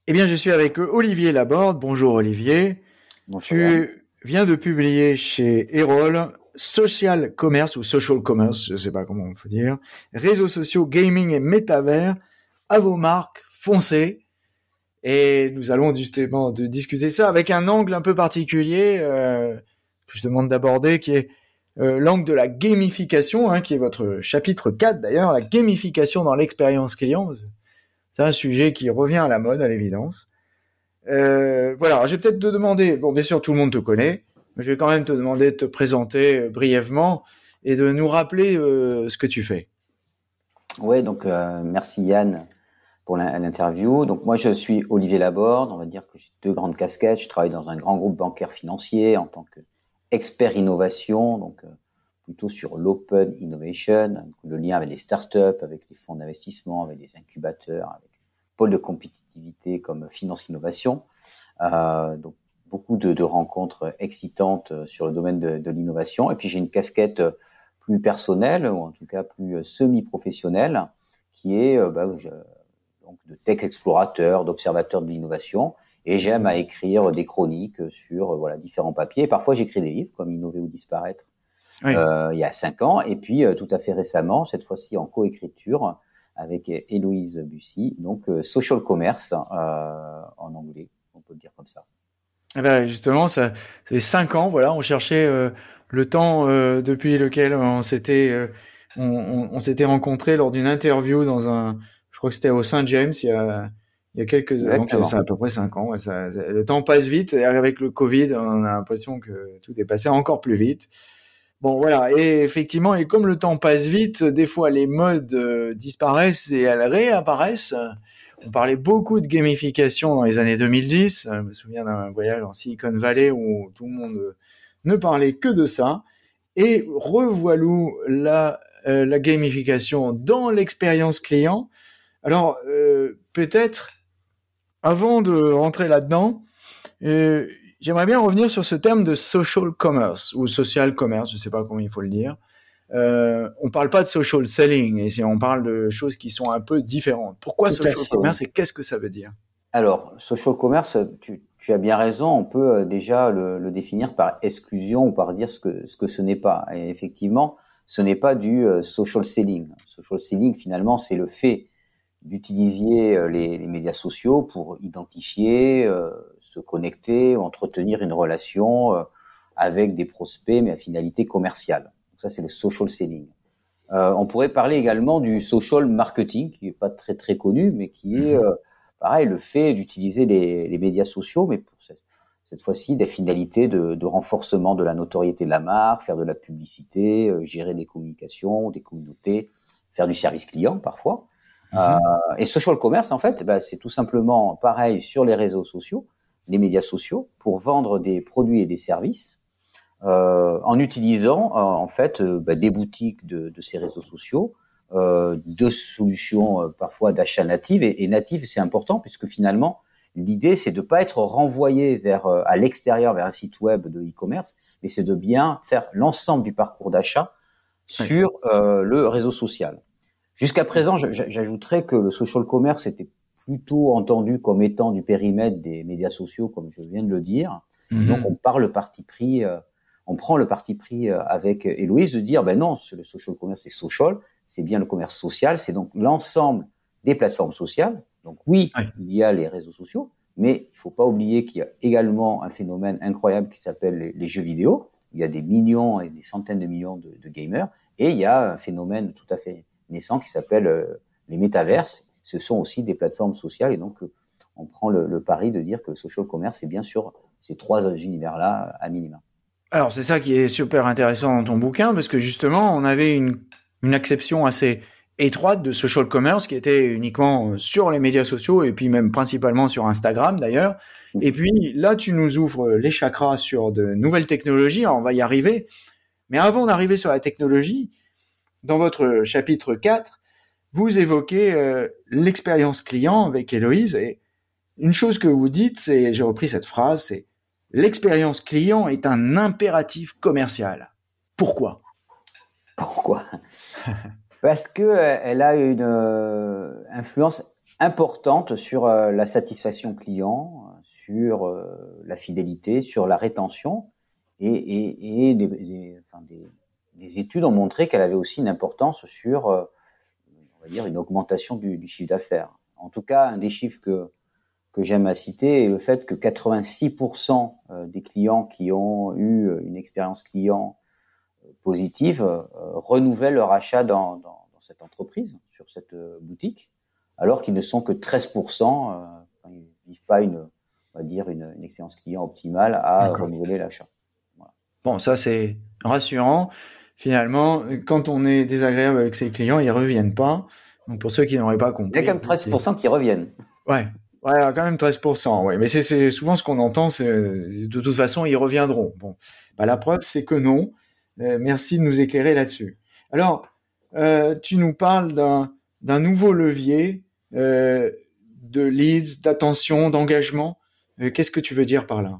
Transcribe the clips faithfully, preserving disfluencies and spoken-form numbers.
Eh bien, je suis avec Olivier Laborde. Bonjour Olivier. Bonjour Yann. Tu viens de publier chez Erol Social Commerce ou Social Commerce, je ne sais pas comment on peut dire, réseaux sociaux, gaming et métavers, à vos marques, foncez. Et nous allons justement de discuter ça avec un angle un peu particulier euh, que je demande d'aborder, qui est euh, l'angle de la gamification, hein, qui est votre chapitre quatre d'ailleurs, la gamification dans l'expérience client. C'est un sujet qui revient à la mode, à l'évidence. Euh, voilà, alors je vais peut-être te demander, bon, bien sûr, tout le monde te connaît, mais je vais quand même te demander de te présenter euh, brièvement et de nous rappeler euh, ce que tu fais. Ouais, donc euh, merci Yann pour l'interview. Donc moi je suis Olivier Laborde, on va dire que j'ai deux grandes casquettes. Je travaille dans un grand groupe bancaire financier en tant qu'expert innovation, donc euh, plutôt sur l'open innovation, le lien avec les startups, avec les fonds d'investissement, avec les incubateurs, avec les pôles de compétitivité comme Finance Innovation. Euh, donc beaucoup de, de rencontres excitantes sur le domaine de, de l'innovation. Et puis j'ai une casquette plus personnelle, ou en tout cas plus semi-professionnelle, qui est euh, bah, je, donc de tech explorateur, d'observateur de l'innovation. Et j'aime à écrire des chroniques sur euh, voilà différents papiers. Et parfois j'écris des livres comme Innover ou disparaître, oui. euh, il y a cinq ans. Et puis euh, tout à fait récemment, cette fois-ci en coécriture avec Héloïse Bussy, donc euh, Social Commerce euh, en anglais, on peut le dire comme ça. Eh ben justement, ça, ça fait cinq ans, voilà, on cherchait euh, le temps euh, depuis lequel on s'était euh, on, on, on s'était rencontrés lors d'une interview dans un, je crois que c'était au Saint James il y a il y a quelques donc c'est à peu près cinq ans. Ouais, ça, ça, le temps passe vite. Et avec le Covid, on a l'impression que tout est passé encore plus vite. Bon voilà, et effectivement, et comme le temps passe vite, des fois les modes euh, disparaissent et elles réapparaissent. On parlait beaucoup de gamification dans les années deux mille dix. Je me souviens d'un voyage en Silicon Valley où tout le monde ne parlait que de ça. Et revoilou la, euh, la gamification dans l'expérience client. Alors, euh, peut-être, avant de rentrer là-dedans, euh, j'aimerais bien revenir sur ce terme de social commerce ou social commerce, je ne sais pas comment il faut le dire. Euh, on parle pas de social selling, et on parle de choses qui sont un peu différentes. Pourquoi Tout social commerce et qu'est-ce que ça veut dire? Alors, social commerce, tu, tu as bien raison, on peut déjà le, le définir par exclusion ou par dire ce que ce que ce n'est pas. Et effectivement, ce n'est pas du euh, social selling. Social selling, finalement, c'est le fait d'utiliser euh, les, les médias sociaux pour identifier, euh, se connecter, entretenir une relation euh, avec des prospects, mais à finalité commerciale. Donc ça, c'est le social selling. Euh, on pourrait parler également du social marketing, qui est pas très très connu, mais qui est euh, pareil, le fait d'utiliser les, les médias sociaux, mais pour cette, cette fois-ci des finalités de, de renforcement de la notoriété de la marque, faire de la publicité, euh, gérer des communications, des communautés, faire du service client parfois. Mm-hmm. Euh, et social commerce, en fait, bah, c'est tout simplement pareil sur les réseaux sociaux, les médias sociaux, pour vendre des produits et des services. Euh, en utilisant euh, en fait euh, bah, des boutiques de, de ces réseaux sociaux, euh, de solutions euh, parfois d'achat native et, et native, c'est important puisque finalement l'idée c'est de pas être renvoyé vers euh, à l'extérieur vers un site web de e-commerce, mais c'est de bien faire l'ensemble du parcours d'achat sur euh, le réseau social. Jusqu'à présent, j'ajouterais que le social commerce était plutôt entendu comme étant du périmètre des médias sociaux, comme je viens de le dire. Mm-hmm. Donc on parle le parti pris. Euh, On prend le parti pris avec Héloïse de dire, ben non, le social commerce, c'est social, c'est bien le commerce social, c'est donc l'ensemble des plateformes sociales. Donc oui, oui, il y a les réseaux sociaux, mais il faut pas oublier qu'il y a également un phénomène incroyable qui s'appelle les, les jeux vidéo. Il y a des millions et des centaines de millions de, de gamers, et il y a un phénomène tout à fait naissant qui s'appelle euh, les métaverses. Ce sont aussi des plateformes sociales, et donc euh, on prend le, le pari de dire que le social commerce, c'est bien sûr ces trois univers-là à minima. Alors, c'est ça qui est super intéressant dans ton bouquin, parce que justement, on avait une, une acception assez étroite de social commerce qui était uniquement sur les médias sociaux et puis même principalement sur Instagram d'ailleurs. Et puis là, tu nous ouvres les chakras sur de nouvelles technologies. Alors, on va y arriver. Mais avant d'arriver sur la technologie, dans votre chapitre quatre, vous évoquez euh, l'expérience client avec Héloïse. Et une chose que vous dites, c'est, j'ai repris cette phrase, c'est l'expérience client est un impératif commercial. Pourquoi ? Pourquoi ? Parce que elle a une euh, influence importante sur euh, la satisfaction client, sur euh, la fidélité, sur la rétention, et, et, et des, des, enfin des, des études ont montré qu'elle avait aussi une importance sur, euh, on va dire, une augmentation du, du chiffre d'affaires. En tout cas, un des chiffres que que j'aime à citer est le fait que quatre-vingt-six pour cent des clients qui ont eu une expérience client positive euh, renouvellent leur achat dans, dans, dans cette entreprise, sur cette euh, boutique, alors qu'ils ne sont que treize pour cent euh, quand ils vivent pas une, on va dire, une, une expérience client optimale à D'accord. renouveler l'achat. Voilà. Bon, ça c'est rassurant. Finalement, quand on est désagréable avec ses clients, ils reviennent pas. Donc pour ceux qui n'auraient pas compris, il y a quand même treize pour cent qui reviennent. Ouais. Ouais, quand même treize pour cent, ouais. Mais c'est, c'est souvent ce qu'on entend, c'est de toute façon, ils reviendront. Bon, bah, la preuve, c'est que non. Euh, merci de nous éclairer là-dessus. Alors, euh, tu nous parles d'un, d'un nouveau levier euh, de leads, d'attention, d'engagement. Euh, qu'est-ce que tu veux dire par là ?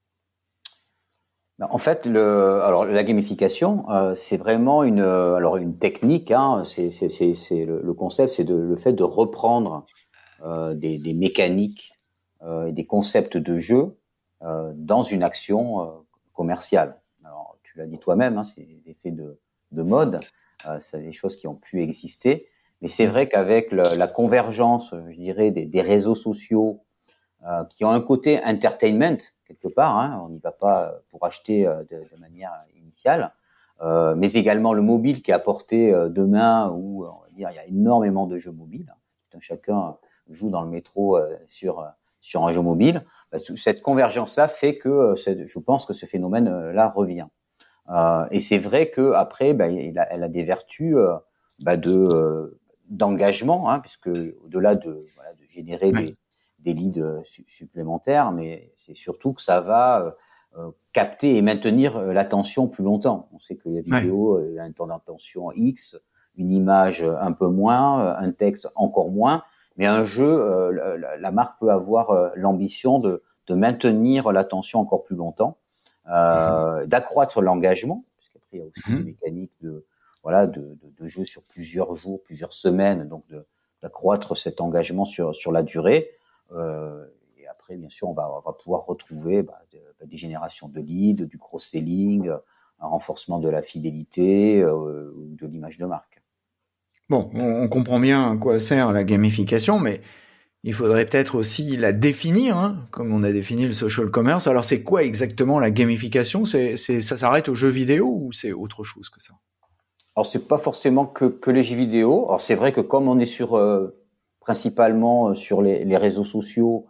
En fait, le, alors la gamification, euh, c'est vraiment une, alors une technique. Hein, c'est, c'est, c'est, c'est le, le concept, c'est de, le fait de reprendre Euh, des, des mécaniques euh, et des concepts de jeu euh, dans une action euh, commerciale. Alors, tu l'as dit toi-même, hein, c'est des effets de, de mode, euh, c'est des choses qui ont pu exister, mais c'est vrai qu'avec le, la convergence, je dirais, des, des réseaux sociaux euh, qui ont un côté entertainment quelque part, hein, on n'y va pas pour acheter euh, de, de manière initiale, euh, mais également le mobile qui est apporté euh, demain où on va dire il y a énormément de jeux mobiles, tout un chacun joue dans le métro euh, sur sur un jeu mobile. Bah, cette convergence-là fait que euh, je pense que ce phénomène-là revient. Euh, et c'est vrai que après, bah, elle, a, elle a des vertus euh, bah, de euh, d'engagement, hein, puisque au-delà de, voilà, de générer oui. des, des leads su- supplémentaires, mais c'est surtout que ça va euh, capter et maintenir l'attention plus longtemps. On sait que la vidéo oui. a un temps d'attention X, une image un peu moins, un texte encore moins. Mais un jeu, euh, la, la marque peut avoir euh, l'ambition de, de maintenir l'attention encore plus longtemps, euh, mmh. d'accroître l'engagement, parce qu'après il y a aussi mmh. des mécaniques de voilà de, de, de jeu sur plusieurs jours, plusieurs semaines, donc de, d'accroître cet engagement sur sur la durée. Euh, et après, bien sûr, on va, on va pouvoir retrouver bah, de, bah, des générations de leads, du cross-selling, un renforcement de la fidélité euh, ou de l'image de marque. Bon, on comprend bien à quoi sert la gamification, mais il faudrait peut-être aussi la définir, hein, comme on a défini le social commerce. Alors, c'est quoi exactement la gamification ? C'est, c'est, ça s'arrête aux jeux vidéo ou c'est autre chose que ça ? Alors, c'est pas forcément que, que les jeux vidéo. Alors, c'est vrai que comme on est sur euh, principalement sur les, les réseaux sociaux,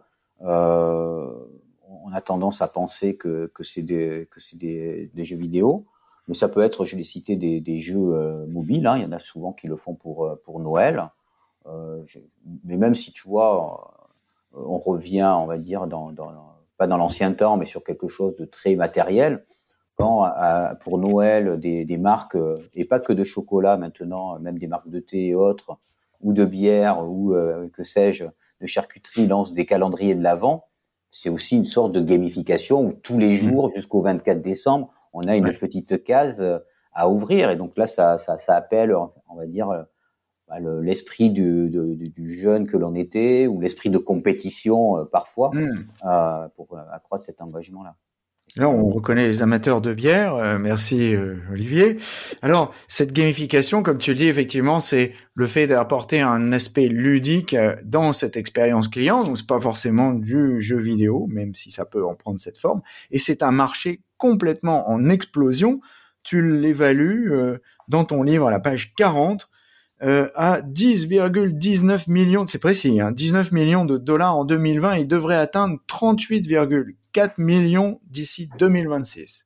euh, on a tendance à penser que, que c'est des que c'est des, des jeux vidéo. Mais ça peut être, je l'ai cité, des, des jeux euh, mobiles. Hein. Il y en a souvent qui le font pour pour Noël. Euh, je, mais même si tu vois, euh, on revient, on va dire, dans, dans pas dans l'ancien temps, mais sur quelque chose de très matériel. Quand à, pour Noël, des, des marques euh, et pas que de chocolat maintenant, même des marques de thé et autres, ou de bière ou euh, que sais-je, de charcuterie lancent des calendriers de l'Avent. C'est aussi une sorte de gamification où tous les jours mmh. jusqu'au vingt-quatre décembre on a une ouais. petite case à ouvrir, et donc là, ça, ça, ça appelle, on va dire, le, l'esprit du, du, du jeune que l'on était, ou l'esprit de compétition euh, parfois, mmh. euh, pour accroître cet engagement-là. Là, on reconnaît les amateurs de bière. Euh, merci, euh, Olivier. Alors, cette gamification, comme tu le dis, effectivement, c'est le fait d'apporter un aspect ludique dans cette expérience client. Donc, c'est pas forcément du jeu vidéo, même si ça peut en prendre cette forme. Et c'est un marché complètement en explosion. Tu l'évalues euh, dans ton livre à la page quarante euh, à dix virgule dix-neuf millions, c'est précis, hein, dix-neuf millions de dollars en deux mille vingt. Il devrait atteindre trente-huit virgule quatre millions d'ici deux mille vingt-six.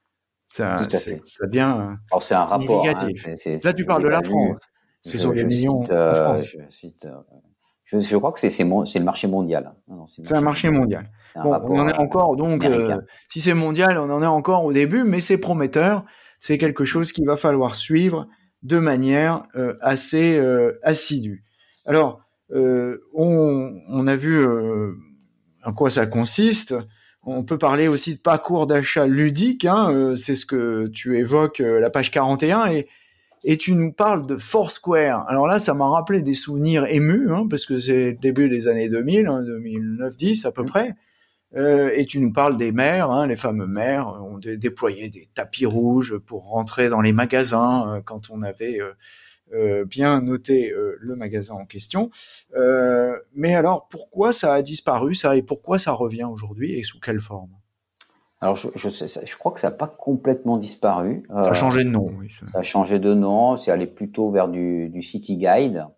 Ça, c'est, ça devient Alors, c'est un rapport. Hein, c'est, c'est, Là, tu parles de la France. Ce sont des millions cite, euh, en France. Je, cite, euh, je, je crois que c'est, c'est, mon, c'est le marché mondial. Non, non, c'est, c'est un marché mondial. Un bon, on en est encore, donc, euh, si c'est mondial, on en est encore au début, mais c'est prometteur. C'est quelque chose qu'il va falloir suivre de manière euh, assez euh, assidue. Alors, euh, on, on a vu euh, en quoi ça consiste. On peut parler aussi de parcours d'achat ludique, hein, euh, c'est ce que tu évoques, euh, la page quarante et un, et, et tu nous parles de Foursquare. Alors là, ça m'a rappelé des souvenirs émus, hein, parce que c'est le début des années deux mille, hein, deux mille neuf dix à peu près. Euh, et tu nous parles des maires, hein, les fameux maires ont dé- déployé des tapis rouges pour rentrer dans les magasins euh, quand on avait euh, euh, bien noté euh, le magasin en question. Euh, mais alors, pourquoi ça a disparu, ça, et pourquoi ça revient aujourd'hui, et sous quelle forme? Alors, je, je, sais- je crois que ça n'a pas complètement disparu. Ça a Euh, changé de nom, oui. ça. ça a changé de nom, c'est allé plutôt vers du, du City Guide.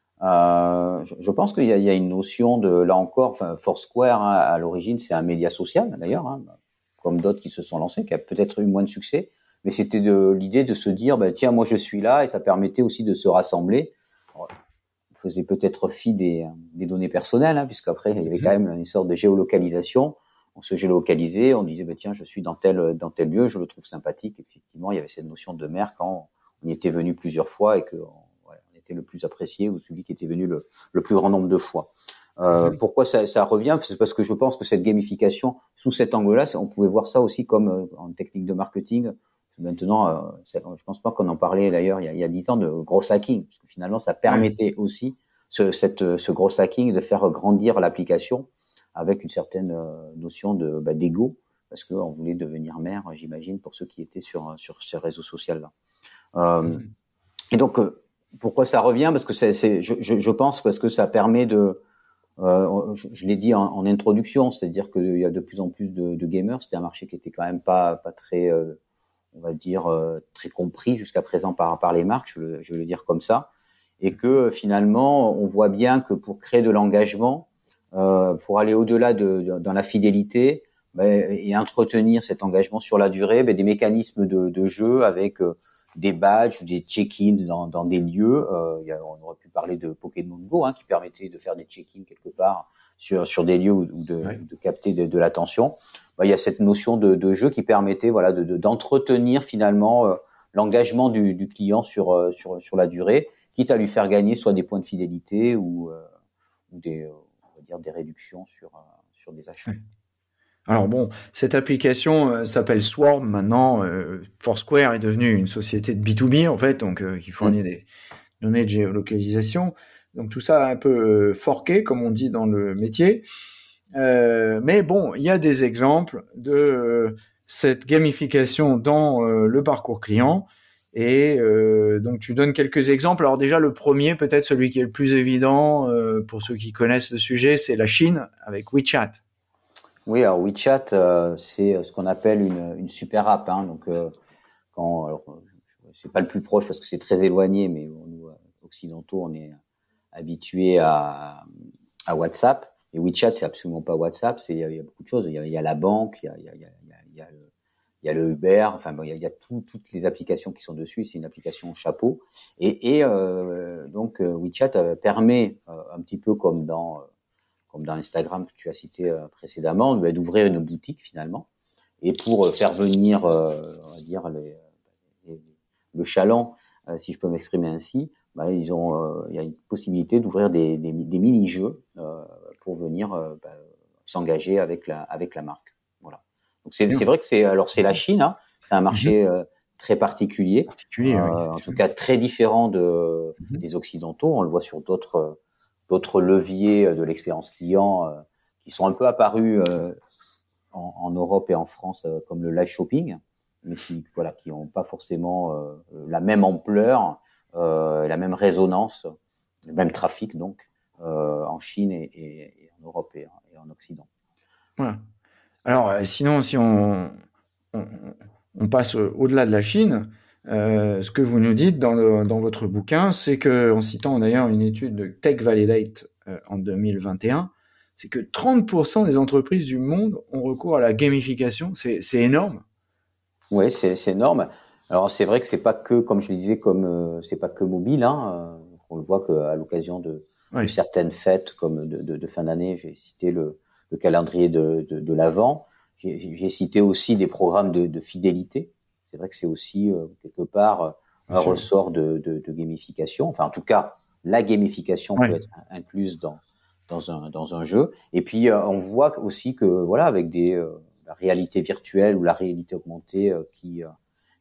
Euh, je, je pense qu'il y a, il y a une notion de, là encore, enfin, Foursquare, hein, à l'origine, c'est un média social, d'ailleurs, hein, comme d'autres qui se sont lancés, qui a peut-être eu moins de succès. Mais c'était de l'idée de se dire, ben, tiens, moi je suis là, et ça permettait aussi de se rassembler. Alors, on faisait peut-être fi des, des données personnelles, hein, puisqu'après, il y avait quand même une sorte de géolocalisation. On se géolocalisait, on disait, ben, tiens, je suis dans tel, dans tel lieu, je le trouve sympathique. Et effectivement, il y avait cette notion de maire quand on y était venu plusieurs fois et que on, ouais, on était le plus apprécié ou celui qui était venu le, le plus grand nombre de fois. Euh, mmh. Pourquoi ça, ça revient? C'est parce que je pense que cette gamification, sous cet angle-là, on pouvait voir ça aussi comme euh, en technique de marketing. Maintenant, euh, je pense pas qu'on en parlait d'ailleurs il y a, il y a dix ans de gros hacking, parce que finalement, ça permettait mmh. aussi ce, cette, ce gros hacking de faire grandir l'application avec une certaine euh, notion de bah, d'ego, parce qu'on voulait devenir maire, j'imagine, pour ceux qui étaient sur sur ces réseaux sociaux-là. Euh, mmh. Et donc, euh, pourquoi ça revient? Parce que c'est, c'est je, je, je pense parce que ça permet de Euh, je, je l'ai dit en, en introduction, c'est-à-dire qu'il y a de plus en plus de, de gamers. C'était un marché qui était quand même pas pas très, euh, on va dire, euh, très compris jusqu'à présent par par les marques. Je, le, je vais le dire comme ça, et que finalement, on voit bien que pour créer de l'engagement, euh, pour aller au-delà de, de dans la fidélité, ben, et entretenir cet engagement sur la durée, ben, des mécanismes de, de jeu avec euh, des badges ou des check-ins dans, dans des lieux. Euh, y a, on aurait pu parler de Pokémon Go, hein, qui permettait de faire des check-ins quelque part sur sur des lieux ou de, ouais. de capter de, de l'attention. Bah, il y a cette notion de, de jeu qui permettait, voilà, de, de, d'entretenir finalement euh, l'engagement du, du client sur euh, sur sur la durée, quitte à lui faire gagner soit des points de fidélité ou euh, ou des euh, on va dire des réductions sur euh, sur des achats. Ouais. Alors bon, cette application euh, s'appelle Swarm maintenant. Euh, Foursquare est devenue une société de B deux B en fait, donc euh, qui fournit mmh. des données de géolocalisation. Donc tout ça a un peu euh, forqué, comme on dit dans le métier. Euh, mais bon, il y a des exemples de euh, cette gamification dans euh, le parcours client. Et euh, donc tu donnes quelques exemples. Alors déjà, le premier, peut-être celui qui est le plus évident euh, pour ceux qui connaissent le sujet, c'est la Chine avec WeChat. Oui, alors WeChat, euh, c'est ce qu'on appelle une, une super app. Hein, donc, euh, quand, alors, c'est pas le plus proche parce que c'est très éloigné, mais nous, occidentaux, on est habitués à, à WhatsApp. Et WeChat, c'est absolument pas WhatsApp. C'est, il y a, il y a beaucoup de choses. Il y a, il y a la banque, il y a, il y a, il y a, il y a le, il y a le Uber. Enfin, bon, il y a, il y a tout, toutes les applications qui sont dessus. C'est une application chapeau. Et, et euh, donc, WeChat permet euh, un petit peu comme dans comme dans Instagram que tu as cité euh, précédemment, d'ouvrir une boutique finalement, et pour euh, faire venir, euh, on va dire, les, les, le chaland, euh, si je peux m'exprimer ainsi, bah, ils ont, euh, il y a une possibilité d'ouvrir des, des, des mini-jeux euh, pour venir euh, bah, s'engager avec la, avec la marque. Voilà. Donc c'est, c'est vrai que c'est, alors c'est la Chine, hein, c'est un marché euh, très particulier, particulier euh, oui, en tout cas très différent de, mm-hmm. des Occidentaux. On le voit sur d'autres d'autres leviers de l'expérience client euh, qui sont un peu apparus euh, en, en Europe et en France euh, comme le live shopping, mais qui voilà qui n'ont pas forcément euh, la même ampleur, euh, la même résonance, le même trafic donc euh, en Chine et, et, et en Europe et, et en Occident. Voilà. Alors euh, sinon si on, on, on passe au-delà de la Chine. Euh, ce que vous nous dites dans, le, dans votre bouquin, c'est que, en citant d'ailleurs une étude de Tech Validate euh, en deux mille vingt et un, c'est que trente pour cent des entreprises du monde ont recours à la gamification. C'est, c'est énorme. Oui, c'est, c'est énorme. Alors c'est vrai que c'est pas que, comme je le disais, comme euh, c'est pas que mobile. Hein. On le voit qu'à l'occasion de, oui. de certaines fêtes, comme de, de, de fin d'année, j'ai cité le, le calendrier de, de, de l'Avent. J'ai, j'ai cité aussi des programmes de, de fidélité. C'est vrai que c'est aussi euh, quelque part euh, un sûr. ressort de, de, de gamification. Enfin, en tout cas, la gamification ouais. peut être incluse dans dans un dans un jeu. Et puis euh, on voit aussi que voilà, avec des euh, la réalité virtuelle ou la réalité augmentée euh, qui euh,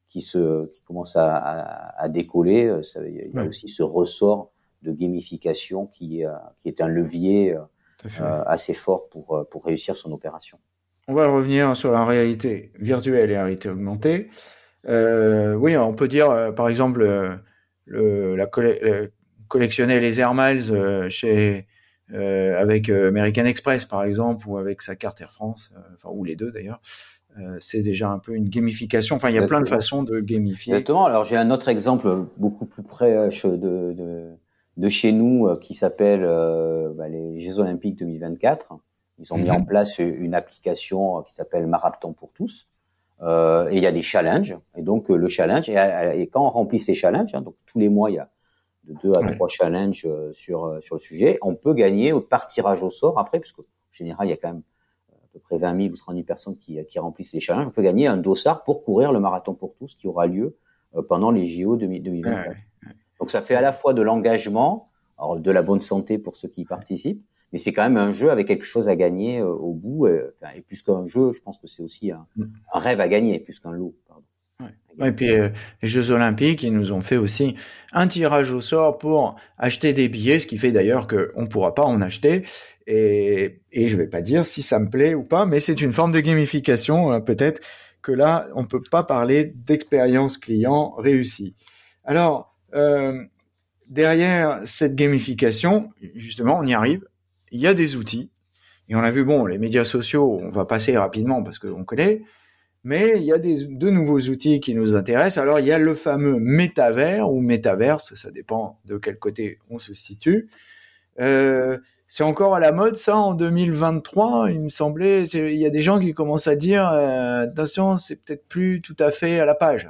qui se qui commence à, à, à décoller. Ça, il y a ouais. aussi ce ressort de gamification qui, euh, qui est un levier euh, assez fort pour, pour réussir son opération. On va revenir sur la réalité virtuelle et la réalité augmentée. Euh, oui, on peut dire, euh, par exemple, euh, le, la colle- le, collectionner les Air Miles euh, chez, euh, avec euh, American Express, par exemple, ou avec sa carte Air France, euh, enfin, ou les deux d'ailleurs. Euh, c'est déjà un peu une gamification. Enfin, il y a Exactement. plein de façons de gamifier. Exactement. Alors, j'ai un autre exemple beaucoup plus près de, de, de chez nous qui s'appelle euh, bah, les Jeux Olympiques deux mille vingt-quatre. Ils ont mm-hmm. mis en place une application qui s'appelle Marathon pour tous. Euh, et il y a des challenges. Et donc, le challenge, et, et quand on remplit ces challenges, hein, donc tous les mois, il y a de deux à ouais. trois challenges sur, sur le sujet, on peut gagner par tirage au sort après, parce qu'en général, il y a quand même à peu près vingt mille ou trente mille personnes qui, qui remplissent les challenges. On peut gagner un dossard pour courir le Marathon pour tous qui aura lieu pendant les J O deux mille vingt-quatre. Ouais. Donc, ça fait à la fois de l'engagement, alors de la bonne santé pour ceux qui y participent, mais c'est quand même un jeu avec quelque chose à gagner euh, au bout. Euh, et plus qu'un jeu, je pense que c'est aussi un, un rêve à gagner, plus qu'un lot. Pardon. Ouais. Et puis euh, les Jeux Olympiques, ils nous ont fait aussi un tirage au sort pour acheter des billets, ce qui fait d'ailleurs qu'on ne pourra pas en acheter. Et, et je ne vais pas dire si ça me plaît ou pas, mais c'est une forme de gamification. Euh, peut-être que là, on ne peut pas parler d'expérience client réussie. Alors, euh, derrière cette gamification, justement, on y arrive. Il y a des outils, et on a vu, bon, les médias sociaux, on va passer rapidement parce qu'on connaît, mais il y a des, de nouveaux outils qui nous intéressent. Alors, il y a le fameux métavers ou métaverse, ça dépend de quel côté on se situe. Euh, c'est encore à la mode, ça, en deux mille vingt-trois, il me semblait. Il y a des gens qui commencent à dire, euh, attention, c'est peut-être plus tout à fait à la page.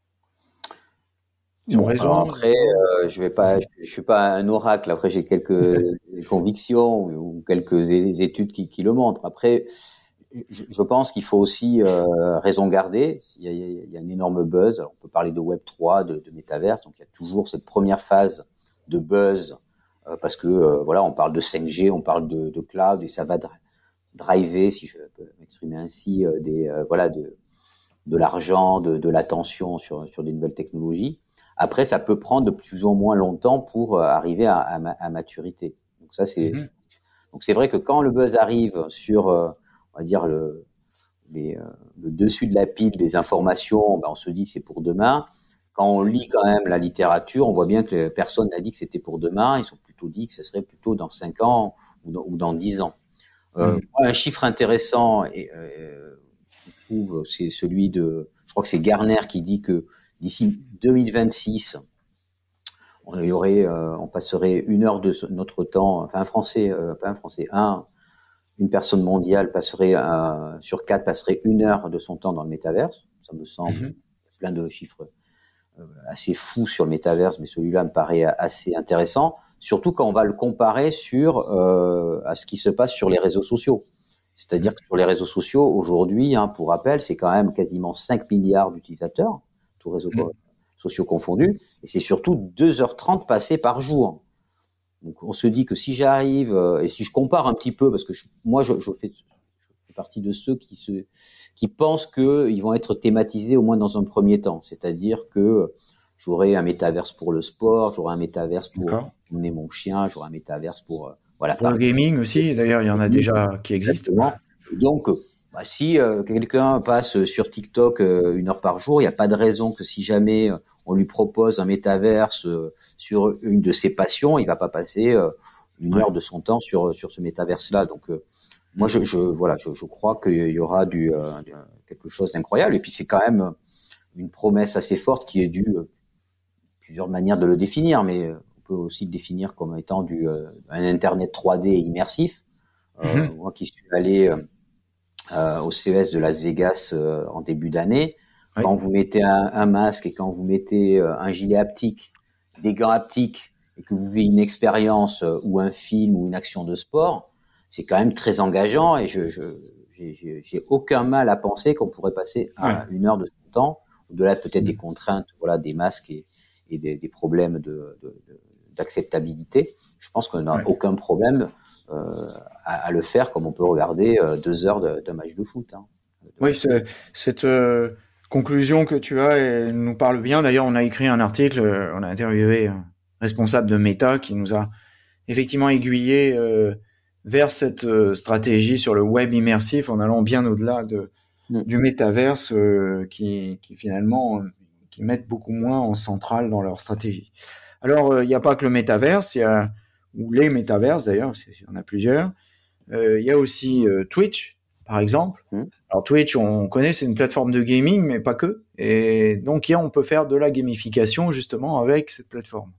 Ils ont raison. Alors après, euh, je vais pas, je, je suis pas un oracle. Après, j'ai quelques convictions ou quelques études qui, qui le montrent. Après, je, je pense qu'il faut aussi euh, raison garder. Il y, a, il y a une énorme buzz. Alors, on peut parler de Web trois, de, de métaverse. Donc, il y a toujours cette première phase de buzz euh, parce que euh, voilà, on parle de cinq G, on parle de, de cloud et ça va driver, si je peux m'exprimer ainsi, euh, des euh, voilà de de l'argent, de, de l'attention sur sur des nouvelles technologies. Après, ça peut prendre de plus ou moins longtemps pour euh, arriver à, à, à maturité. Donc ça, c'est mmh. donc c'est vrai que quand le buzz arrive sur, euh, on va dire le, les, euh, le dessus de la pile des informations, ben on se dit c'est pour demain. Quand on lit quand même la littérature, on voit bien que personne n'a dit que c'était pour demain. Ils ont plutôt dit que ce serait plutôt dans cinq ans ou dans, ou dans dix ans. Euh, mmh. Un chiffre intéressant, et euh, je trouve, c'est celui de, je crois que c'est Gartner qui dit que d'ici deux mille vingt-six, on y aurait, euh, on passerait une heure de notre temps, enfin un Français, euh, pas un Français, un, une personne mondiale passerait euh, sur quatre passerait une heure de son temps dans le métaverse. Ça me semble mm-hmm. plein de chiffres euh, assez fous sur le métaverse, mais celui-là me paraît assez intéressant, surtout quand on va le comparer sur euh, à ce qui se passe sur les réseaux sociaux. C'est-à-dire que sur les réseaux sociaux aujourd'hui, hein, pour rappel, c'est quand même quasiment cinq milliards d'utilisateurs. Tous réseaux mmh. sociaux confondus, et c'est surtout deux heures trente passées par jour. Donc on se dit que si j'arrive, euh, et si je compare un petit peu, parce que je, moi je, je, fais, je fais partie de ceux qui, se, qui pensent qu'ils vont être thématisés au moins dans un premier temps, c'est-à-dire que j'aurai un métaverse pour le sport, j'aurai un métaverse pour D'accord. mener mon chien, j'aurai un métaverse pour... Euh, voilà, pour le gaming aussi, d'ailleurs il y en a déjà qui existent. Donc bah, si euh, quelqu'un passe sur TikTok euh, une heure par jour, il n'y a pas de raison que si jamais euh, on lui propose un métaverse euh, sur une de ses passions, il va pas passer euh, une ouais. heure de son temps sur sur ce métaverse-là. Donc euh, moi, je, je voilà, je, je crois qu'il y aura du euh, quelque chose d'incroyable. Et puis c'est quand même une promesse assez forte qui est due euh, plusieurs manières de le définir, mais euh, on peut aussi le définir comme étant du euh, un Internet trois D immersif. Euh, mm-hmm. Moi qui suis allé euh, Euh, au C E S de Las Vegas euh, en début d'année, oui. quand vous mettez un, un masque et quand vous mettez euh, un gilet haptique, des gants haptiques et que vous vivez une expérience euh, ou un film ou une action de sport, c'est quand même très engageant et je, je j'ai, j'ai, j'ai aucun mal à penser qu'on pourrait passer à oui. une heure de son temps, au-delà peut-être des contraintes, voilà, des masques et, et des, des problèmes de, de, de, d'acceptabilité. Je pense qu'on n'a oui. aucun problème Euh, à, à le faire comme on peut regarder euh, deux heures de, de match de foot. Hein. Oui, c'est, cette euh, conclusion que tu as elle nous parle bien. D'ailleurs, on a écrit un article, euh, on a interviewé un responsable de Meta qui nous a effectivement aiguillé euh, vers cette euh, stratégie sur le web immersif en allant bien au-delà de, mmh. du métaverse euh, qui, qui finalement euh, qui mettent beaucoup moins en centrale dans leur stratégie. Alors, il euh, n'y a pas que le métaverse, il y a ou les métaverses d'ailleurs, il y en a plusieurs. Il euh, y a aussi euh, Twitch, par exemple. Mmh. Alors Twitch, on connaît, c'est une plateforme de gaming, mais pas que. Et donc, on peut faire de la gamification justement avec cette plateforme.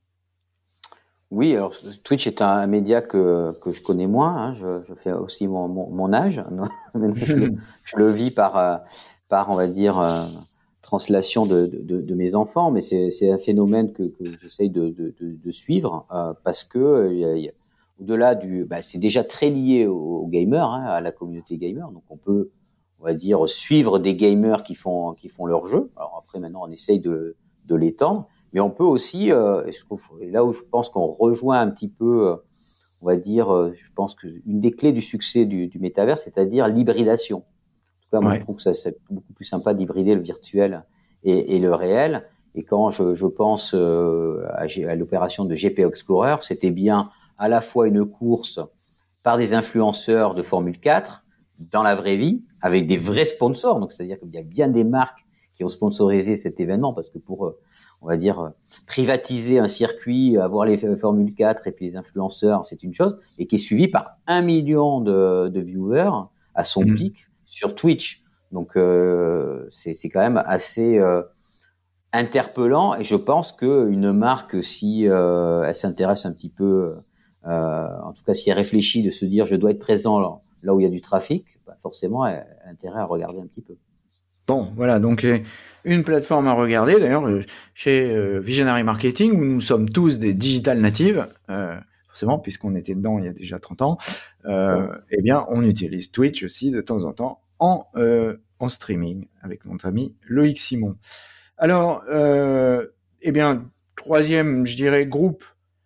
Oui, alors Twitch est un média que que je connais moins. Hein. Je, je fais aussi mon mon, mon âge. je, le, je le vis par par on va dire euh, translation de, de de mes enfants, mais c'est c'est un phénomène que que j'essaye de de de, de suivre euh, parce que il y a, il y a, au-delà du, bah, c'est déjà très lié aux, aux gamers, hein, à la communauté gamer. Donc on peut on va dire suivre des gamers qui font qui font leur jeu. Alors après maintenant on essaye de de l'étendre. Mais on peut aussi, euh, et, je trouve, et là où je pense qu'on rejoint un petit peu, euh, on va dire, euh, je pense que une des clés du succès du, du métavers, c'est-à-dire l'hybridation. En tout cas, moi, ouais. je trouve que ça, c'est beaucoup plus sympa d'hybrider le virtuel et, et le réel. Et quand je, je pense euh, à, à l'opération de G P Explorer, c'était bien à la fois une course par des influenceurs de Formule quatre dans la vraie vie, avec des vrais sponsors. Donc, c'est-à-dire qu'il y a bien des marques qui ont sponsorisé cet événement, parce que pour euh, on va dire, privatiser un circuit, avoir les Formule quatre et puis les influenceurs, c'est une chose, et qui est suivi par un million de, de viewers à son mmh. pic sur Twitch. Donc, euh, c'est, c'est quand même assez euh, interpellant, et je pense qu'une marque, si euh, elle s'intéresse un petit peu, euh, en tout cas si elle réfléchit de se dire je dois être présent là, là où il y a du trafic, bah forcément, elle a intérêt à regarder un petit peu. Bon, voilà, donc une plateforme à regarder, d'ailleurs, chez Visionary Marketing, où nous sommes tous des digital natives, euh, forcément, puisqu'on était dedans il y a déjà trente ans, euh, eh bien, on utilise Twitch aussi de temps en temps en, euh, en streaming avec notre ami Loïc Simon. Alors, euh, eh bien, troisième, je dirais, groupe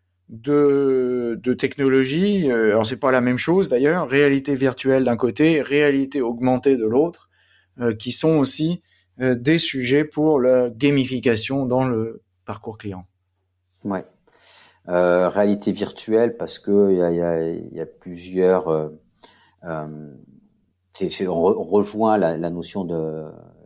de, de technologies, euh, alors c'est pas la même chose d'ailleurs, réalité virtuelle d'un côté, réalité augmentée de l'autre, Euh, qui sont aussi euh, des sujets pour la gamification dans le parcours client. Ouais. Euh, réalité virtuelle parce que il y a, y a, y a plusieurs. Euh, euh, c'est, c'est, on, re, on rejoint la, la notion de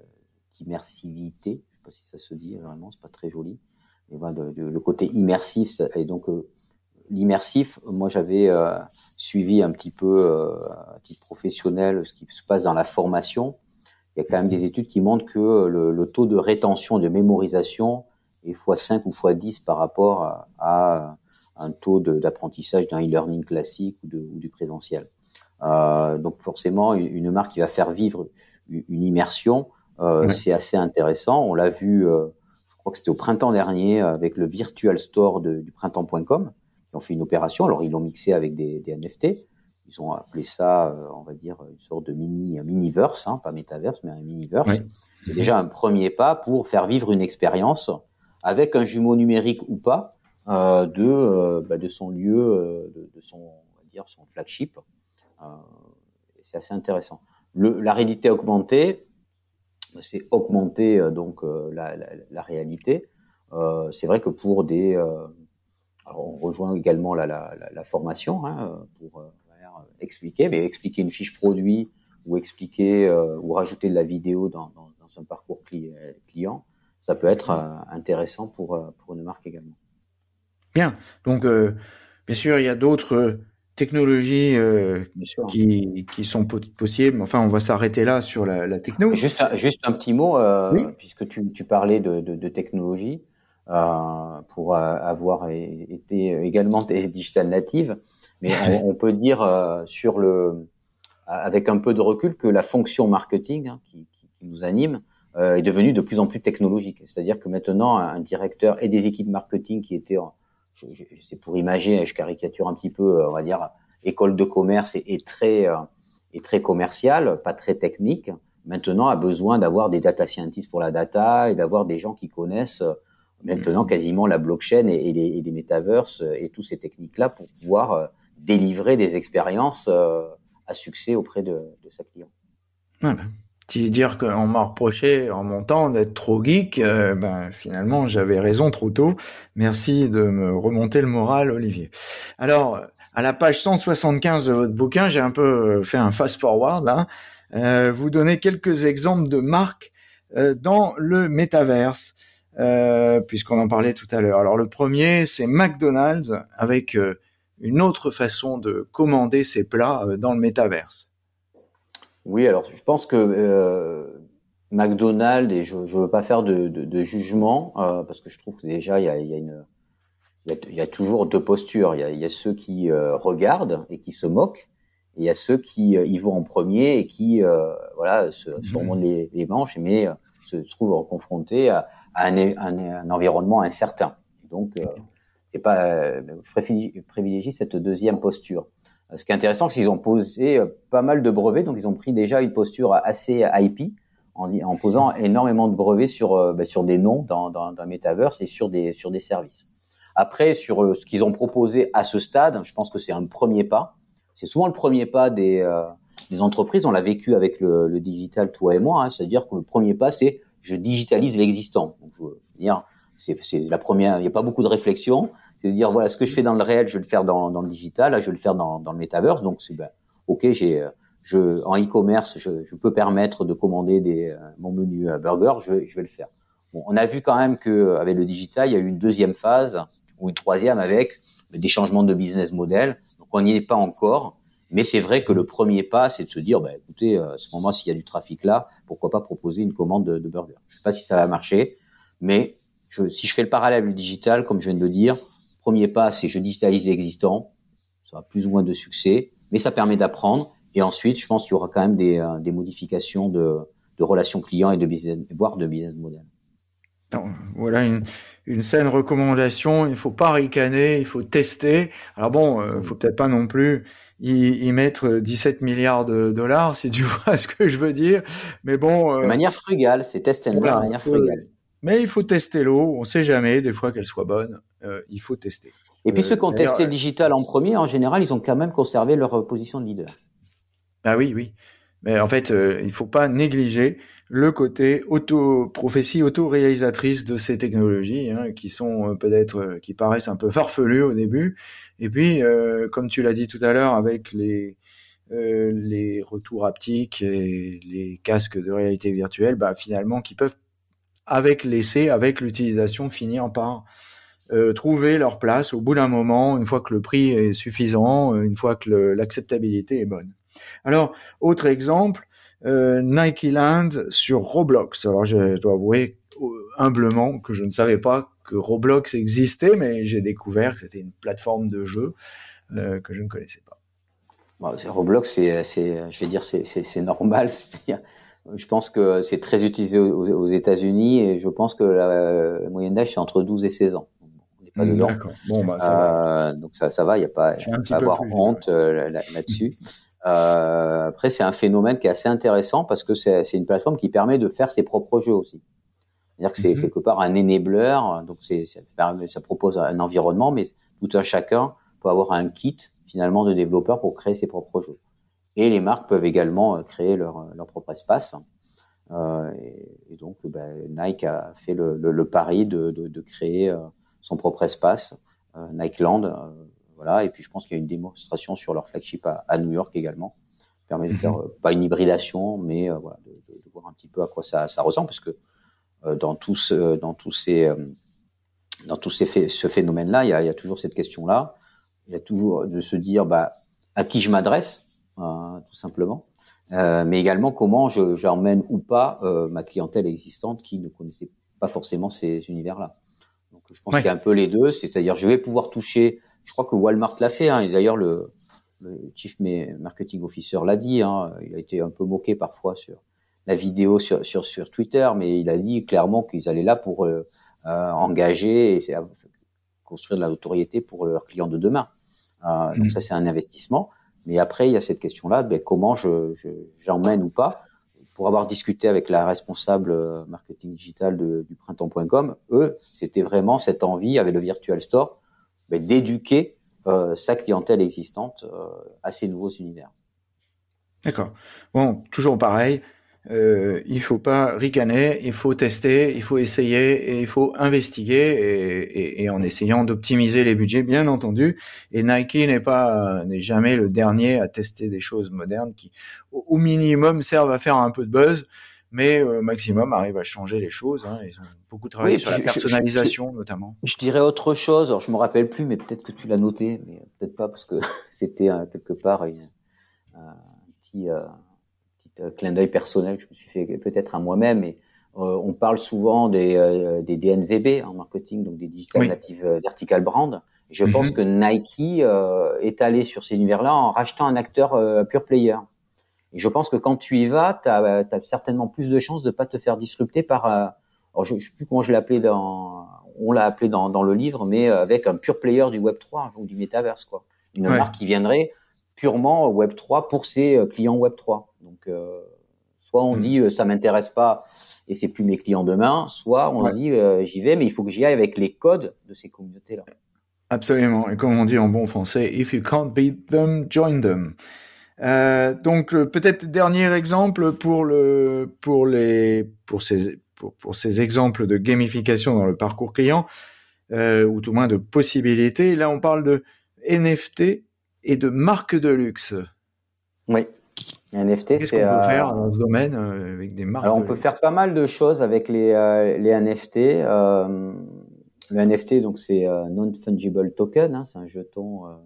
d'immersivité. Je sais pas si ça se dit vraiment, c'est pas très joli. Et ben de, de, le côté immersif et donc euh, l'immersif. Moi, j'avais euh, suivi un petit peu euh, à titre professionnel ce qui se passe dans la formation. Il y a quand même des études qui montrent que le, le taux de rétention, de mémorisation est fois cinq ou fois dix par rapport à, à un taux de, d'apprentissage d'un e-learning classique ou, de, ou du présentiel. Euh, donc forcément, une, une marque qui va faire vivre une, une immersion, euh, ouais. c'est assez intéressant. On l'a vu, euh, je crois que c'était au printemps dernier, avec le Virtual Store de, du printemps point com, qui ont fait une opération. Alors, ils l'ont mixé avec des, des N F T. Ils ont appelé ça, euh, on va dire, une sorte de mini, un mini-verse, hein, pas métaverse, mais un mini-verse. Oui. C'est déjà un premier pas pour faire vivre une expérience avec un jumeau numérique ou pas euh, de, euh, bah, de son lieu, euh, de, de son, on va dire, son flagship. Euh, c'est assez intéressant. Le, la réalité augmentée, c'est augmenter euh, donc euh, la, la, la réalité. Euh, c'est vrai que pour des, euh, alors on rejoint également la, la, la, la formation hein, pour euh, expliquer, mais expliquer une fiche produit ou expliquer euh, ou rajouter de la vidéo dans, dans, dans un parcours cli- client, ça peut être euh, intéressant pour, euh, pour une marque également. Bien, donc euh, bien sûr il y a d'autres technologies euh, qui, qui sont po- possibles, enfin on va s'arrêter là sur la, la techno. Juste, juste un petit mot, euh, oui. puisque tu, tu parlais de, de, de technologie, euh, pour euh, avoir été également digital native, mais on, on peut dire euh, sur le, avec un peu de recul, que la fonction marketing hein, qui, qui, qui nous anime euh, est devenue de plus en plus technologique. C'est-à-dire que maintenant, un directeur et des équipes marketing qui étaient, en, je, je, c'est pour imaginer, je caricature un petit peu, on va dire, école de commerce et, et très euh, et très commercial, pas très technique. Maintenant, a besoin d'avoir des data scientists pour la data et d'avoir des gens qui connaissent euh, maintenant quasiment la blockchain et, et les, et les metaverses et toutes ces techniques-là pour pouvoir euh, délivrer des expériences euh, à succès auprès de, de sa client. Voilà. dire qu'on m'a reproché en montant d'être trop geek, euh, ben finalement j'avais raison trop tôt. Merci de me remonter le moral, Olivier. Alors, à la page cent soixante-quinze de votre bouquin, j'ai un peu fait un fast-forward là. Euh, vous donnez quelques exemples de marques euh, dans le métaverse, euh, puisqu'on en parlait tout à l'heure. Alors le premier, c'est McDonald's, avec euh, une autre façon de commander ses plats euh, dans le métaverse. Oui, alors je pense que euh, McDonald's, et je ne veux pas faire de, de, de jugement, euh, parce que je trouve que déjà, il y a, il y a une... Il y, a, il y a toujours deux postures. Il y a, il y a ceux qui euh, regardent et qui se moquent, et il y a ceux qui euh, y vont en premier et qui euh, voilà se, se remontent les, les manches, mais euh, se trouvent confrontés à, à un, un, un environnement incertain. Donc, euh, c'est pas. Euh, je privilégie, privilégie cette deuxième posture. Ce qui est intéressant, c'est qu'ils ont posé pas mal de brevets, donc ils ont pris déjà une posture assez I P en, en posant énormément de brevets sur euh, bah, sur des noms dans, dans, dans Metaverse et sur des sur des services. Après, sur ce qu'ils ont proposé à ce stade, je pense que c'est un premier pas. C'est souvent le premier pas des, euh, des entreprises. On l'a vécu avec le, le digital, toi et moi. Hein, c'est-à-dire que le premier pas, c'est je digitalise l'existant. Donc, je veux dire, c'est, c'est la première. Il n'y a pas beaucoup de réflexion. C'est de dire voilà, ce que je fais dans le réel, je vais le faire dans, dans le digital. Là, je vais le faire dans, dans le metaverse. Donc, c'est ben, ok. J'ai, je, en e-commerce, je, je peux permettre de commander des, mon menu burger. Je, je vais le faire. Bon, on a vu quand même que avec le digital, il y a eu une deuxième phase ou une troisième avec des changements de business model. Donc, on n'y est pas encore. Mais c'est vrai que le premier pas, c'est de se dire, bah, écoutez, à ce moment, s'il y a du trafic là, pourquoi pas proposer une commande de, de burger. Je sais pas si ça va marcher, mais je, si je fais le parallèle du digital, comme je viens de le dire, premier pas, c'est je digitalise l'existant. Ça a plus ou moins de succès, mais ça permet d'apprendre. Et ensuite, je pense qu'il y aura quand même des, euh, des modifications de, de relations clients et de business, voire de business model. Non, voilà une, une saine recommandation. Il faut pas ricaner, il faut tester. Alors bon, euh, faut peut-être pas non plus y, y mettre dix-sept milliards de dollars, si tu vois ce que je veux dire. Mais bon, euh, de manière frugale, c'est test and learn voilà, de manière faut, frugale. Mais il faut tester l'eau. On sait jamais, des fois qu'elle soit bonne. Euh, il faut tester. Et puis euh, ceux qui ont testé le digital en premier, en général, ils ont quand même conservé leur position de leader. Ah oui, oui. Mais en fait, euh, il faut pas négliger le côté auto-prophétie, auto-réalisatrice de ces technologies, hein, qui sont euh, peut-être, euh, qui paraissent un peu farfelues au début. Et puis, euh, comme tu l'as dit tout à l'heure, avec les, euh, les retours haptiques et les casques de réalité virtuelle, bah, finalement, qui peuvent, avec l'essai, avec l'utilisation, finir par euh, trouver leur place au bout d'un moment, une fois que le prix est suffisant, une fois que le, l'acceptabilité est bonne. Alors, autre exemple, euh, Nike Land sur Roblox. Alors, je dois avouer humblement que je ne savais pas que Roblox existait, mais j'ai découvert que c'était une plateforme de jeu euh, que je ne connaissais pas. Bon, Roblox, c'est, c'est, je vais dire, c'est, c'est, c'est normal. C'est-à-dire, je pense que c'est très utilisé aux, aux États-Unis et je pense que la, la moyenne d'âge c'est entre douze et seize ans. On n'est pas mmh, dedans. D'accord. Bon, bah ça euh, va. Donc ça, ça va. Il n'y a pas à avoir honte euh, là, là-dessus. Euh, après, c'est un phénomène qui est assez intéressant parce que c'est, c'est une plateforme qui permet de faire ses propres jeux aussi. C'est-à-dire que c'est mm-hmm. quelque part un enabler, donc c'est, ça, permet, ça propose un environnement, mais tout un chacun peut avoir un kit finalement de développeurs pour créer ses propres jeux. Et les marques peuvent également créer leur, leur propre espace. Euh, et, et donc, ben, Nike a fait le, le, le pari de, de, de créer son propre espace, euh, Nike Land. Euh, Voilà, et puis je pense qu'il y a une démonstration sur leur flagship à, à New York également. Ça permet de faire, euh, pas une hybridation, mais euh, voilà, de, de, de voir un petit peu à quoi ça, ça ressemble, parce que euh, dans tous, euh, dans tous ces, euh, dans tous ces faits, ce phénomène-là, il y a, il y a toujours cette question-là. Il y a toujours de se dire, bah, à qui je m'adresse, euh, tout simplement, euh, mais également comment je, j'emmène ou pas euh, ma clientèle existante qui ne connaissait pas forcément ces univers-là. Donc, je pense ouais. qu'il y a un peu les deux, c'est-à-dire je vais pouvoir toucher. Je crois que Walmart l'a fait, hein, et d'ailleurs le, le Chief Marketing Officer l'a dit, hein, il a été un peu moqué parfois sur la vidéo sur, sur, sur Twitter, mais il a dit clairement qu'ils allaient là pour euh, euh, engager et construire de la notoriété pour leurs clients de demain. Euh, mmh. Donc ça, c'est un investissement. Mais après, il y a cette question-là, ben, comment je, je, j'emmène ou pas. Pour avoir discuté avec la responsable marketing digital de, du printemps point com, eux, c'était vraiment cette envie avec le Virtual Store d'éduquer euh, sa clientèle existante euh, à ces nouveaux univers. D'accord. Bon, toujours pareil, euh, il faut pas ricaner, il faut tester, il faut essayer et il faut investiguer et, et, et en essayant d'optimiser les budgets, bien entendu. Et Nike n'est pas, n'est jamais le dernier à tester des choses modernes qui, au, au minimum, servent à faire un peu de buzz, mais au maximum arrivent à changer les choses. Hein. Ils ont beaucoup travaillé Oui, sur la je, je, personnalisation, je, notamment. je dirais autre chose. Alors, je me rappelle plus, mais peut-être que tu l'as noté, mais peut-être pas parce que c'était euh, quelque part une, un petit, euh, petit euh, clin d'œil personnel que je me suis fait peut-être à moi-même. Mais euh, on parle souvent des, euh, des D N V B en marketing, donc des Digital Oui. Native Vertical Brand. Je Mm-hmm. pense que Nike euh, est allé sur ces univers-là en rachetant un acteur euh, pure player. Et je pense que quand tu y vas, tu as certainement plus de chances de pas te faire disrupter par euh, alors je, je sais plus comment je l'ai appelé dans, on l'a appelé dans, dans le livre, mais avec un pure player du Web trois ou du Metaverse, quoi. Une Ouais. marque qui viendrait purement Web trois pour ses clients Web trois. Donc, euh, soit on mmh. dit euh, ça m'intéresse pas et c'est plus mes clients demain, soit on ouais. se dit euh, j'y vais, mais il faut que j'y aille avec les codes de ces communautés-là. Absolument. Et comme on dit en bon français, if you can't beat them, join them. Euh, donc euh, peut-être dernier exemple pour le pour les pour ces pour, pour ces exemples de gamification dans le parcours client euh, ou tout moins de possibilités. Là, on parle de N F T et de marques de luxe. Oui. N F T, qu'est-ce c'est, qu'on peut euh... faire dans ce domaine euh, avec des marques Alors, on de peut luxe? faire pas mal de choses avec les euh, les N F T. Euh, le N F T, donc c'est euh, non-fungible token, hein, c'est un jeton. Euh,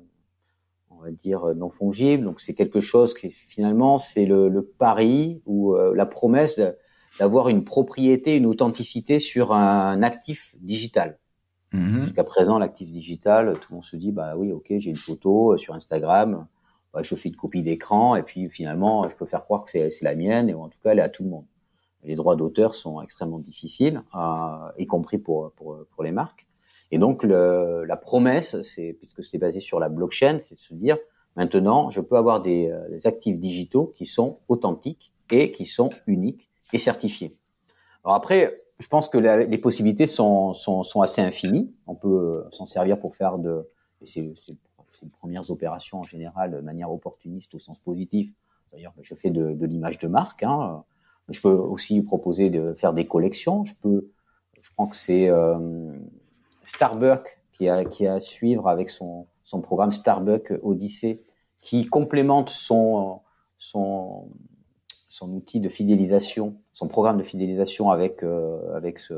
on va dire non fongible, donc c'est quelque chose qui finalement c'est le, le pari ou euh, la promesse de, d'avoir une propriété, une authenticité sur un actif digital. Mmh. Jusqu'à présent, l'actif digital, tout le monde se dit bah oui, ok, j'ai une photo sur Instagram, bah, je fais une copie d'écran et puis finalement je peux faire croire que c'est, c'est la mienne et en tout cas elle est à tout le monde. Les droits d'auteur sont extrêmement difficiles, euh, y compris pour pour pour les marques. Et donc, le, la promesse, c'est, puisque c'est basé sur la blockchain, c'est de se dire, maintenant, je peux avoir des, euh, des actifs digitaux qui sont authentiques et qui sont uniques et certifiés. Alors après, je pense que la, les possibilités sont, sont, sont assez infinies. On peut s'en servir pour faire de, et c'est, c'est, c'est les premières opérations en général de manière opportuniste au sens positif. D'ailleurs, je fais de, de l'image de marque. Hein. Je peux aussi proposer de faire des collections. Je peux, je pense que c'est euh, Starbucks qui a, qui a à suivre avec son, son programme Starbucks Odyssey, qui complémente son, son, son outil de fidélisation, son programme de fidélisation avec, euh, avec ce,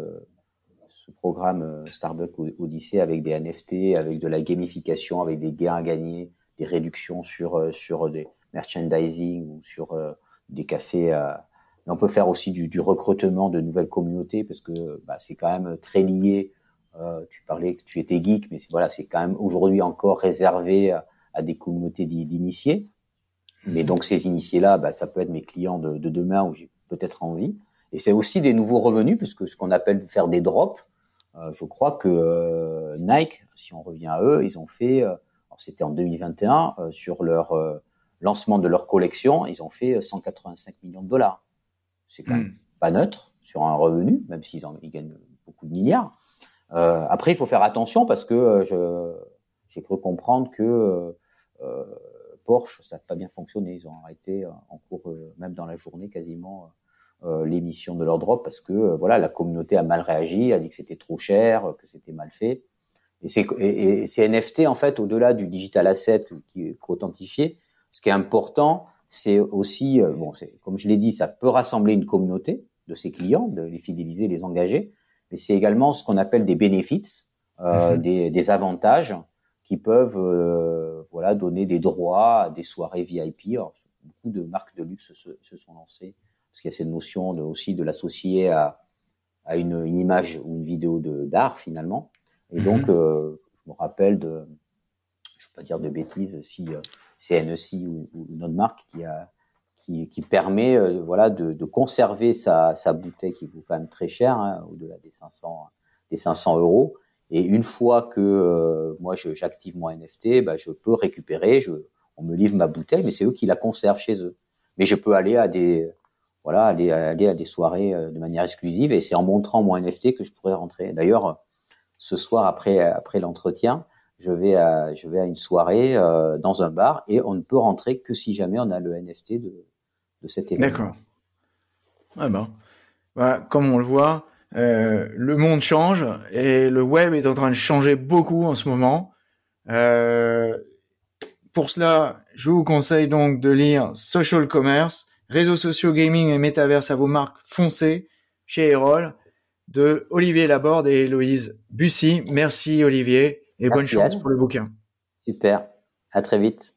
ce programme Starbucks Odyssey avec des N F T, avec de la gamification, avec des gains à gagner, des réductions sur, sur des merchandising ou sur euh, des cafés. Euh, mais on peut faire aussi du, du recrutement de nouvelles communautés parce que bah, c'est quand même très lié. Euh, tu parlais que tu étais geek, mais c'est, voilà, c'est quand même aujourd'hui encore réservé à, à des communautés d'initiés. Mais donc ces initiés-là, bah, ça peut être mes clients de, de demain où j'ai peut-être envie. Et c'est aussi des nouveaux revenus, puisque ce qu'on appelle faire des drops, euh, je crois que euh, Nike, si on revient à eux, ils ont fait, euh, alors c'était en deux mille vingt et un, euh, sur leur euh, lancement de leur collection, ils ont fait cent quatre-vingt-cinq millions de dollars. C'est quand même mmh. pas neutre sur un revenu, même s'ils en, ils gagnent beaucoup de milliards. Euh, après, il faut faire attention parce que euh, je, j'ai cru comprendre que euh, Porsche, ça n'a pas bien fonctionné. Ils ont arrêté euh, en cours, euh, même dans la journée, quasiment euh, l'émission de leur drop parce que euh, voilà, la communauté a mal réagi, a dit que c'était trop cher, que c'était mal fait. Et, c'est, et, et ces N F T, en fait, au-delà du digital asset qui est authentifié, ce qui est important, c'est aussi, euh, bon, c'est, comme je l'ai dit, ça peut rassembler une communauté de ses clients, de les fidéliser, les engager. Mais c'est également ce qu'on appelle des benefits, euh, mmh. des, des avantages qui peuvent euh, voilà, donner des droits à des soirées V I P. Alors, beaucoup de marques de luxe se, se sont lancées parce qu'il y a cette notion de, aussi de l'associer à, à une, une image ou une vidéo de, d'art finalement. Et mmh. donc, euh, je me rappelle de, je ne vais pas dire de bêtises, si euh, c'est N E C ou, ou une autre marque qui a Qui, qui permet euh, voilà de, de conserver sa, sa bouteille qui vaut quand même très cher, hein, au-delà des cinq cents des cinq cents euros. Et une fois que euh, moi je, j'active mon N F T, bah, je peux récupérer, je, on me livre ma bouteille, mais c'est eux qui la conservent chez eux. Mais je peux aller à des voilà aller aller à des soirées euh, de manière exclusive, et c'est en montrant mon N F T que je pourrais rentrer. D'ailleurs, ce soir après après l'entretien, je vais à je vais à une soirée euh, dans un bar et on ne peut rentrer que si jamais on a le N F T de de cet événement. D'accord. Ah ben, voilà, comme on le voit, euh, le monde change et le web est en train de changer beaucoup en ce moment. Euh, pour cela, je vous conseille donc de lire Social Commerce, réseaux sociaux, gaming et métaverse à vos marques, foncez chez Erol, de Olivier Laborde et Héloïse Bussy. Merci Olivier et Merci bonne chance Anne. pour le bouquin. Super. À très vite.